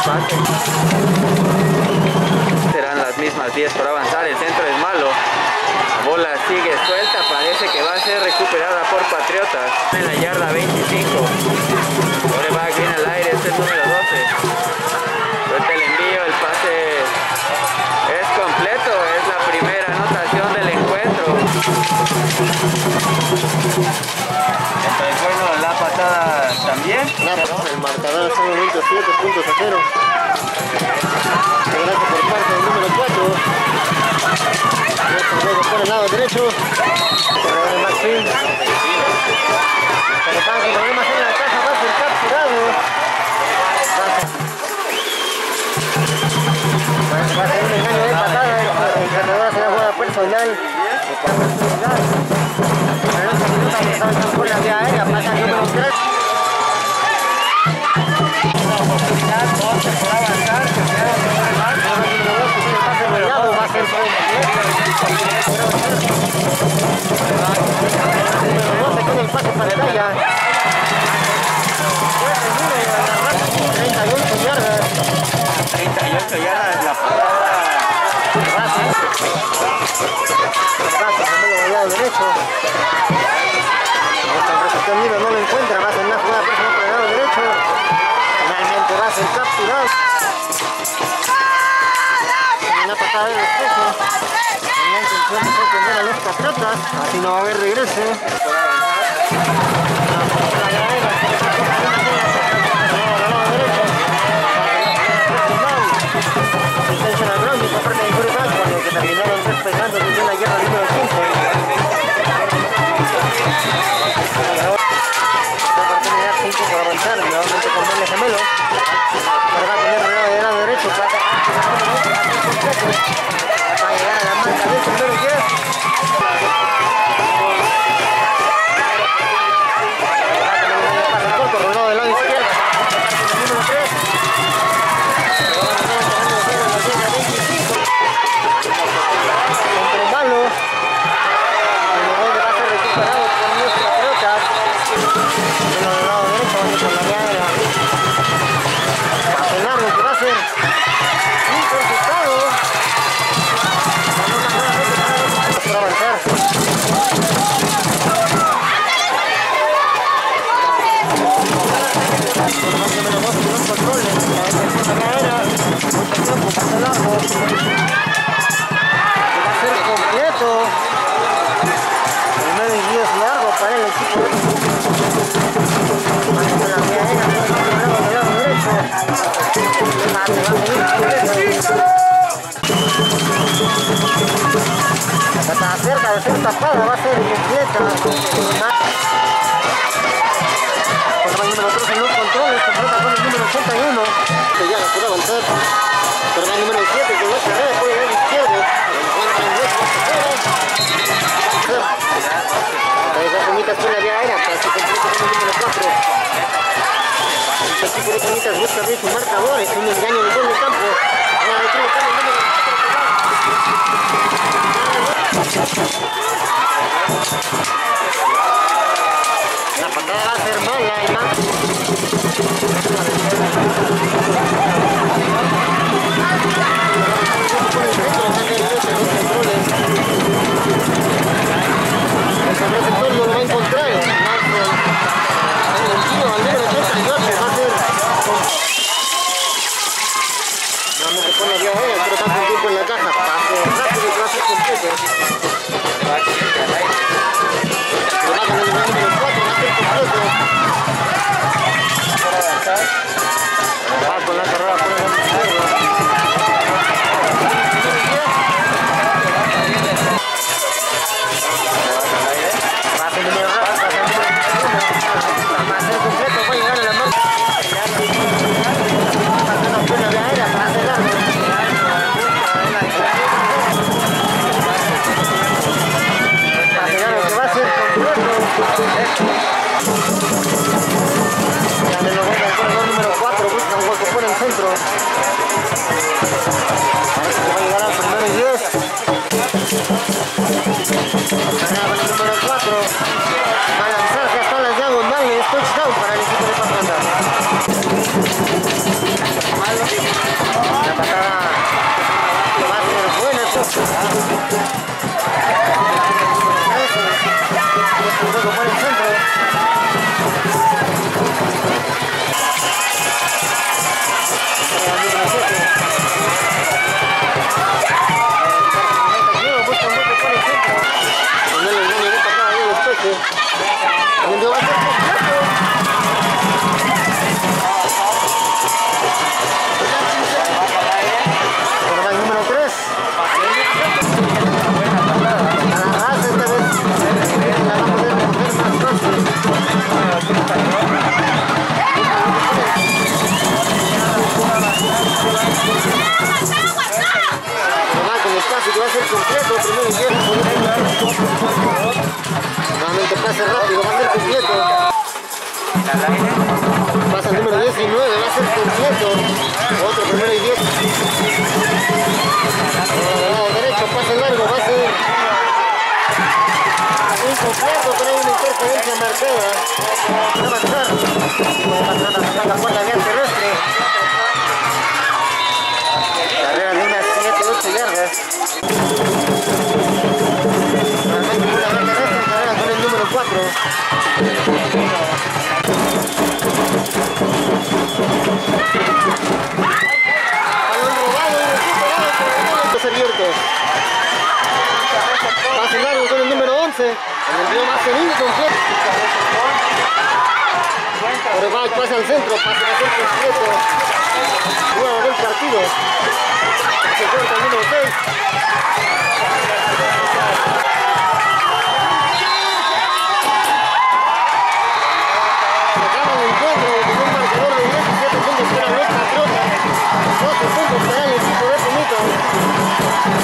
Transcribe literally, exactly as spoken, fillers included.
pase. Serán las mismas diez por avanzar, el centro es malo. La bola sigue suelta, parece que va a ser recuperada por Patriotas. En la yarda veinticinco. Coreback viene al aire, este es el número doce. Suelta el envío, el pase es completo, es la primera anotación del encuentro. Entonces, bueno, la patada también. El marcador hasta el momento siete puntos a cero. Gracias por parte del número cuatro. Luego por el lado derecho. Corredor Maxim. Pero están con problemas en la caja, va a ser capturado. Va a ser un engaño de patada. El corredor hace la jugada personal. Pero no se minuta que saltan por la vía aérea. Pasa el número tres. Una oportunidad, doce por avanzar. Va a ser por con el pase pantalla. treinta y ocho yardas. treinta y ocho yardas la patada. Gracias, lado derecho. El receptor libre no lo encuentra, va a ser una jugada personal por el lado derecho. Finalmente va a ser capturado. Una patada de despejo. La intención de sorprender a los Patriotas. Así no va a haber regreso. Intentional grounding por parte de Curicán, cuando que terminaron despegando desde la guerra número quince. Oportunidad cinco por avanzar, nuevamente con doble gemelo. Ahora va a tener el lado de lado derecho, pasa va a llegar a la marca del primero diez. Por el lado del lado izquierdo, número tres. Centro malo. El gol va a ser recuperado por los Patriotas. Del lado derecho, donde por la vía pase largo que va a ser interceptado. Por avanzar. Primero y diez largo para el equipo de la vía aérea, del lado derecho. La patada cerca de ser tapada va a ser completa. Con el número tres en los controles, se trata con el número ochenta y uno. Que ya puede avanzar. Pero el número siete que va a cerrar por el lado izquierdo. Encuentra en nuestra carrera. Esa Pumitas por la vía aérea, casi completo con el número cuatro. El equipo de Pumitas busca abrir su marcador, es un engaño del gol de campo. Ahora le creo que el número la patada va a ser mala y más. El receptor no lo va a encontrar. El tiro al número ochenta y ocho va a ser. No se pone vía aérea, pero tanto tiempo en la caja. Pase rápido y va a ser completo. Pero va con el número cuatro, va a ser completo. por el centro. Para el número siete. Busca un golpe por el centro. No le engañe de para acá, después. El envío va a ser completo. Ahora va el número tres. A la raza esta vez. La va a poder coger más fácil. Pero va con espacio que va a ser completo. Primero y diez. Nuevamente pasa rápido, va a ser completo. Pasa el número diecinueve, va a ser completo. Otro primero y diez. Oh, derecho, pasa largo, va a ser incompleto, pero hay una interferencia marcada. Va a avanzar. Puede pasar hasta la cuarta vía terrestre. Carrera de unas siete ocho yardas. Realmente una vía terrestre, carrera con el número cuatro. Balón robado y recuperado por los abiertos. Pase largo con el número once. El envío va a ser incompleto. Pero va, pasa al centro, pasa a ser completo. Jugador del partido. Se corta el número seis. doce puntos para el equipo de Pumita.